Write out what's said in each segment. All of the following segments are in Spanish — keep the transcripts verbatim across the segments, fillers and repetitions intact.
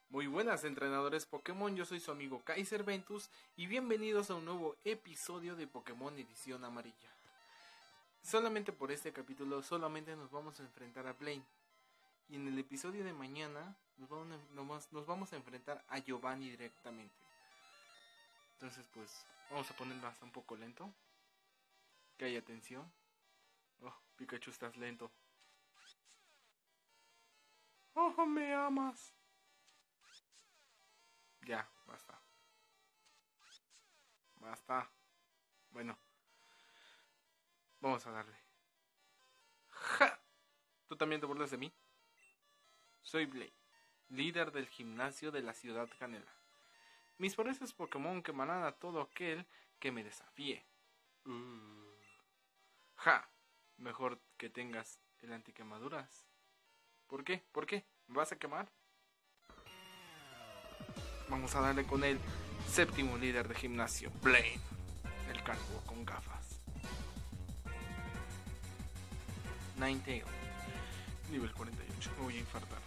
Muy buenas, entrenadores Pokémon, yo soy su amigo Kaiser Ventus y bienvenidos a un nuevo episodio de Pokémon Edición Amarilla. Solamente por este capítulo solamente nos vamos a enfrentar a Blaine. Y en el episodio de mañana nos vamos, a, nos, nos vamos a enfrentar a Giovanni directamente. Entonces pues vamos a ponerlo hasta un poco lento. Que haya atención. Oh, Pikachu, estás lento. Oh, me amas. Ya, basta. Basta. Bueno. Vamos a darle. ¡Ja! ¿Tú también te burlas de mí? Soy Blaine, líder del gimnasio de la ciudad Canela. Mis poderosos Pokémon quemarán a todo aquel que me desafíe. Uh. ¡Ja! Mejor que tengas el antiquemaduras. ¿Por qué? ¿Por qué? ¿Me vas a quemar? Vamos a darle con el séptimo líder de gimnasio, Blaine, el calvo con gafas. Ninetale, nivel cuarenta y ocho, me voy a infartar.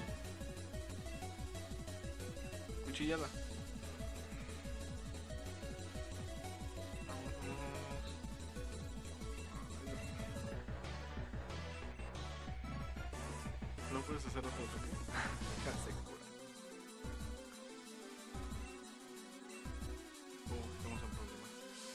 Cuchillada. Vámonos. ¿No puedes hacer otro toque? Ya se cura. Oh, estamos en problemas.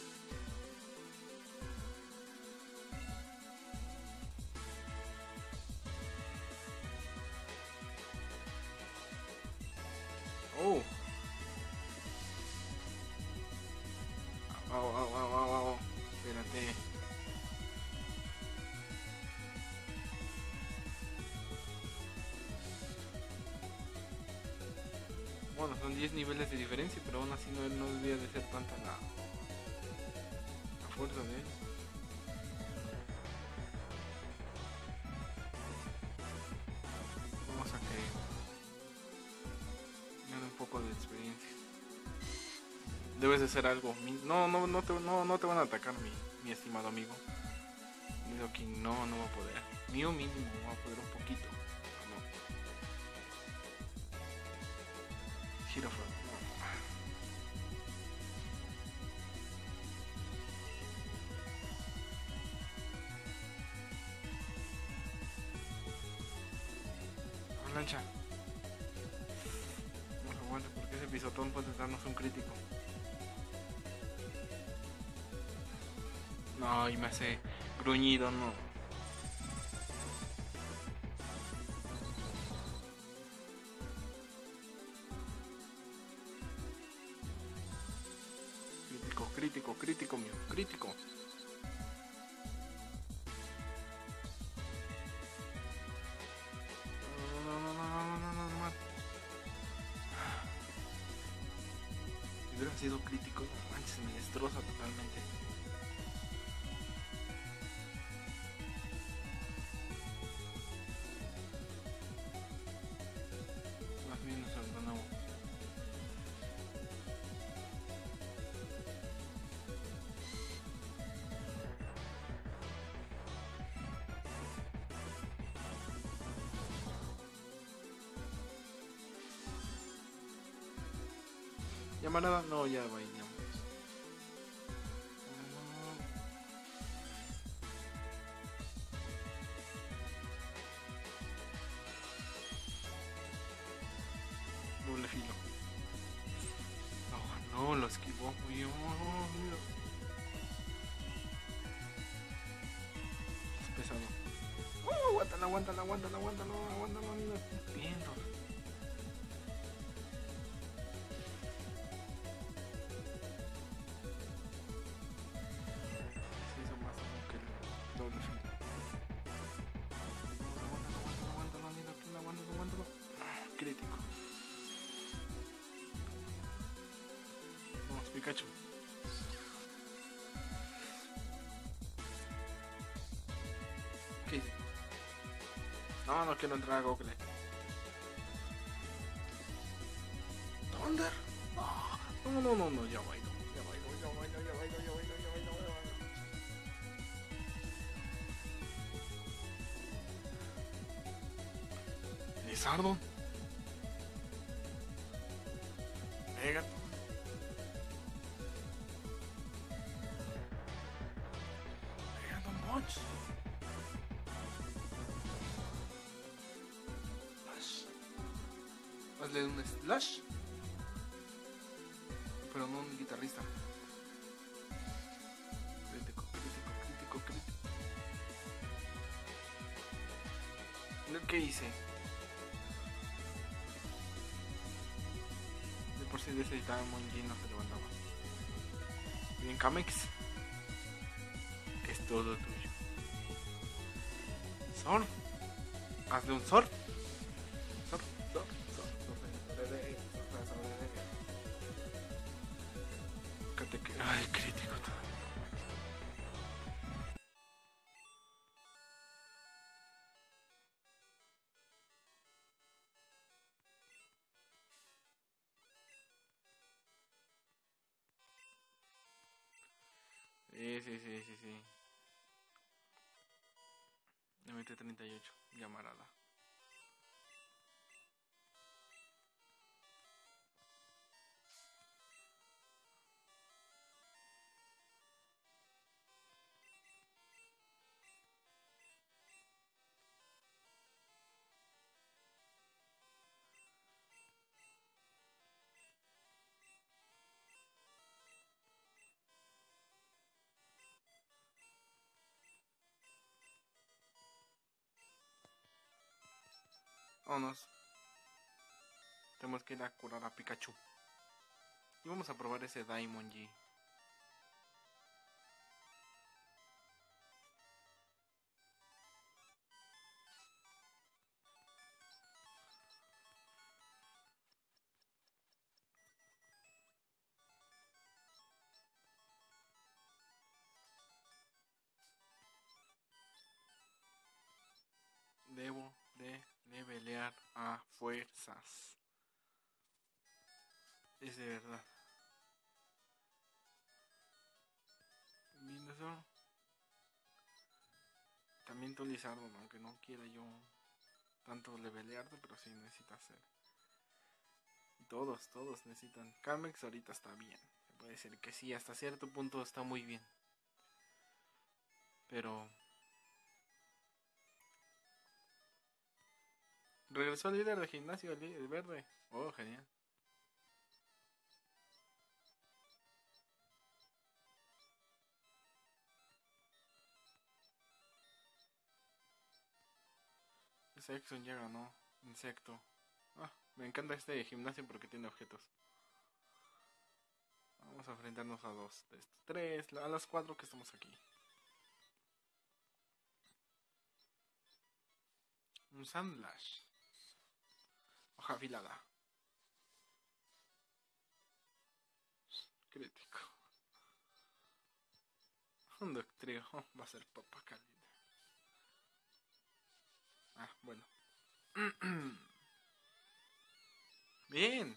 Oh. Au, au, au, au, au. Espérate. Bueno, son diez niveles de diferencia, pero aún así no, no debería de ser tanta la, la fuerza de él. Vamos a que gane un poco de experiencia. Debes de hacer algo. No, no, no te, no, no te van a atacar, mi, mi estimado amigo. Nidoking no, no va a poder. Mío mínimo va a poder un poquito. No. Girafort, no. Avalancha. No lo aguante porque ese pisotón puede darnos un crítico. No, y me hace gruñido, no. Crítico, crítico, crítico mío, crítico. No, no, no, no, no, no, no, no. Si hubiera sido crítico, no manches, me destroza totalmente. Más bien nos abandonamos. Llamarada, no, ya vayamos. Doble filo. No, no, lo esquivó. Uy, oh, mira. Es pesado. Oh, aguántalo, aguántalo, aguántalo, aguántalo, aguántalo, mira. Viendo. Se hizo más que el doble filo. Aguántalo, aguántalo, aguántalo, mira, aguántalo, aguántalo. Crítico. Vamos, Pikachu. ¿Qué hice? No, no quiero entrar a Google. Thunder. No, no, no, no, ya bailo. Ya bailo, ya bailo, ya bailo, ya bailo, ya bailo, ya bailo. Lizardo. gato. Pegando mucho. Hazle un slash. Pero no un guitarrista. Crítico, crítico, crítico, crítico. ¿Qué hice? De por sí de ese Diamond G no se levantaba. Bien, Kamex. Es todo tuyo. Sor. Hazle un Sor. Sor, Sor, Sor. Ay, crítico. Sí, sí, sí, sí, sí. M T treinta y ocho, llamarada. Vámonos. Tenemos que ir a curar a Pikachu. Y vamos a probar ese Diamond G. Debo de levelear a fuerzas. Es de verdad. Venusaur. También tu Lizardon, aunque no quiera yo tanto levelearte, pero sí necesita hacer. Todos, todos necesitan. Carmex ahorita está bien. Se puede decir que sí, hasta cierto punto está muy bien. Pero regresó el líder de gimnasio, el, el verde. Oh, genial. Ese Exxon ya ganó. Insecto. Ah, me encanta este gimnasio porque tiene objetos. Vamos a enfrentarnos a dos de estos. Tres, a las cuatro que estamos aquí. Un Sandlash. Hoja afilada. Crítico. Un Doctrio. Oh, va a ser papa cálida. Ah, bueno. Bien.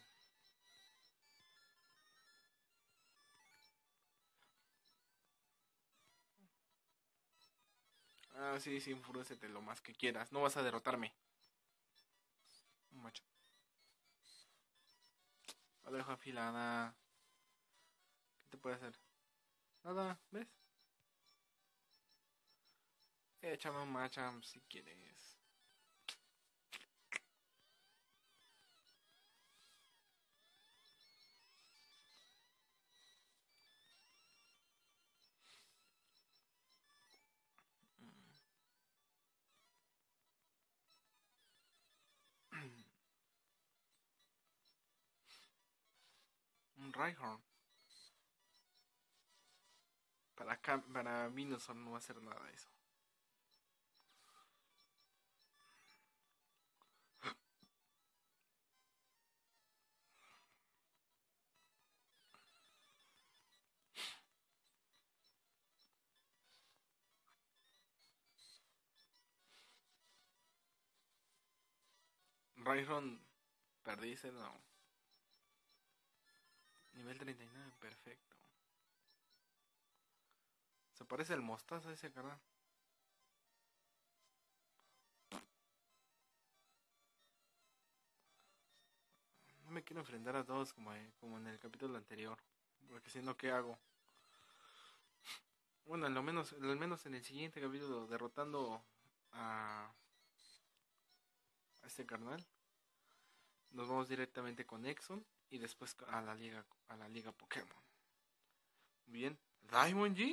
Ah, sí, sí, enfurécete lo más que quieras. No vas a derrotarme. Un macho. A la hoja afilada. ¿Qué te puede hacer? Nada, ¿ves? Échame un Machamp si quieres. Un Rhyhorn. Para acá, para Venusaur no va a hacer nada de eso. Rhyhorn, perdiste, no. Nivel treinta y nueve, perfecto. Se parece al mostaza ese canal. No me me quiero enfrentar a todos como, eh, como en el capítulo anterior. Porque si no, ¿qué hago? Bueno, al menos, al menos en el siguiente capítulo, derrotando a, a este carnal, nos vamos directamente con Exxon y después a la liga, a la liga Pokémon. Bien, Diamond G.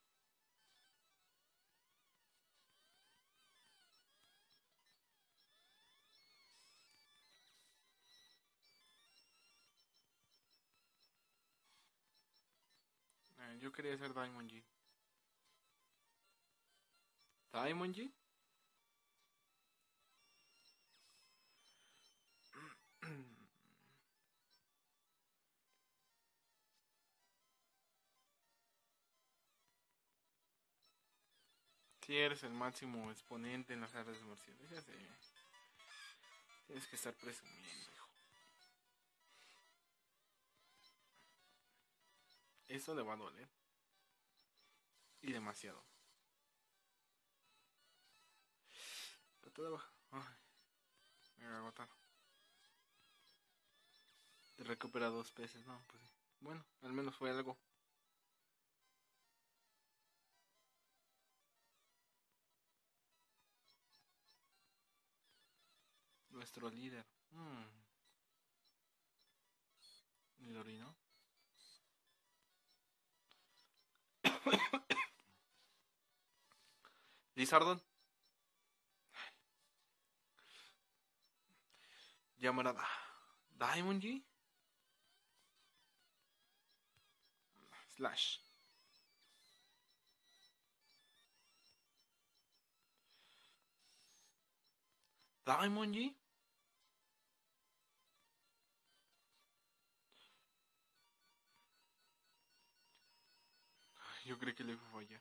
Eh, yo quería ser Diamond G. Diamond G. Si eres el máximo exponente en las artes marciales, ya sé. Tienes que estar presumiendo, hijo. Eso le va a doler. Y demasiado. Patada baja. Ay, me voy a agotar. Te recupera dos peces, no, pues sí. Bueno, al menos fue algo. Nuestro líder. Hmm. Midorino. Lizardon. Llamarada. Diamond G. Slash. Diamond G. Yo creí que le iba a fallar.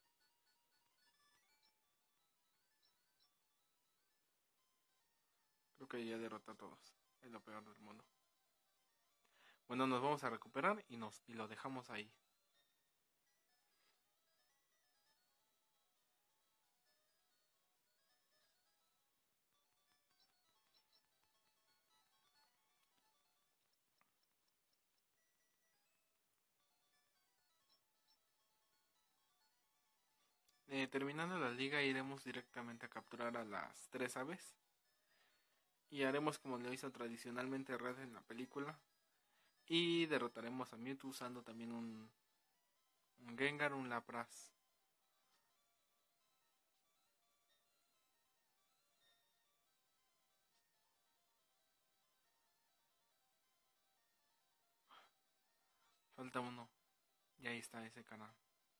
Creo que ya derrotó a todos. Es lo peor del mundo. Bueno, nos vamos a recuperar y, nos, y lo dejamos ahí. Eh, terminando la liga iremos directamente a capturar a las tres aves. Y haremos como lo hizo tradicionalmente Red en la película. Y derrotaremos a Mewtwo usando también un, un Gengar, un Lapras. Falta uno. Y ahí está ese canal.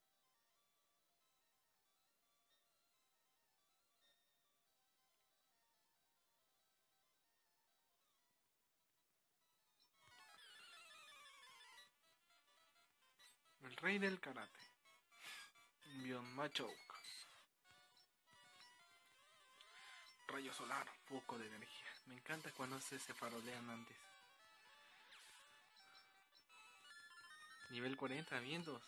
El rey del karate. Bion Machoke. Rayo solar. Poco de energía. Me encanta cuando se, se farolean antes. Nivel cuarenta, vientos.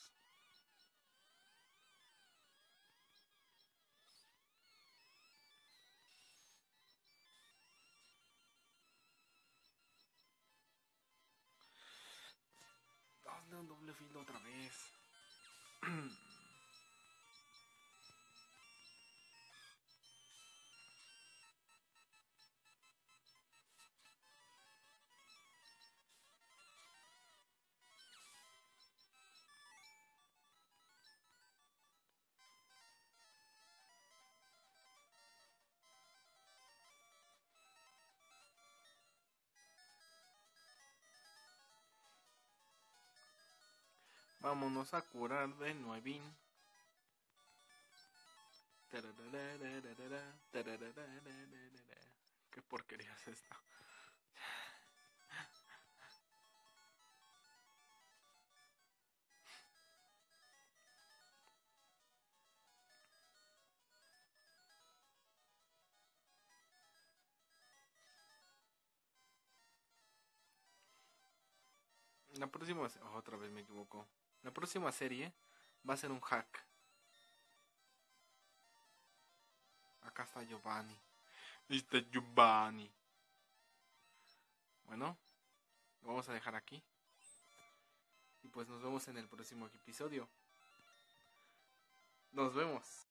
Hazle un doble filo otra vez. Vámonos a curar de nuevín. Qué porquería es esta. La próxima, oh, otra vez me equivoco. La próxima serie va a ser un hack. Acá está Giovanni. Ahí está Giovanni. Bueno, lo vamos a dejar aquí. Y pues nos vemos en el próximo episodio. Nos vemos.